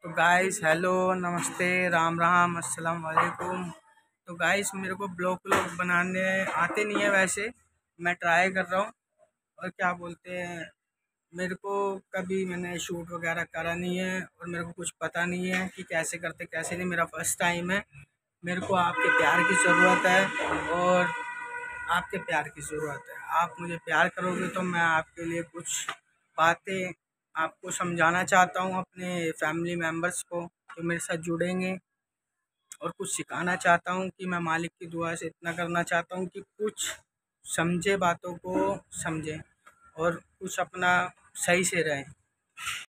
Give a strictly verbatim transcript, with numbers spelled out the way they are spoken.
तो guys hello नमस्ते राम राम अस्सलाम वालेकुम। तो गाइस मेरे को ब्लॉग व्लॉग बनाने आते नहीं है, वैसे मैं ट्राई कर रहा हूँ। और क्या बोलते हैं, मेरे को कभी मैंने शूट वगैरह करा नहीं है और मेरे को कुछ पता नहीं है कि कैसे करते कैसे नहीं। मेरा फर्स्ट टाइम है। मेरे को आपके प्यार की ज़रूरत है और आपके प्यार की ज़रूरत है। आप मुझे प्यार करोगे तो मैं आपके लिए कुछ बातें आपको समझाना चाहता हूँ, अपने फैमिली मेम्बर्स को जो मेरे साथ जुड़ेंगे। और कुछ सिखाना चाहता हूँ कि मैं मालिक की दुआ से इतना करना चाहता हूँ कि कुछ समझे, बातों को समझें और कुछ अपना सही से रहें।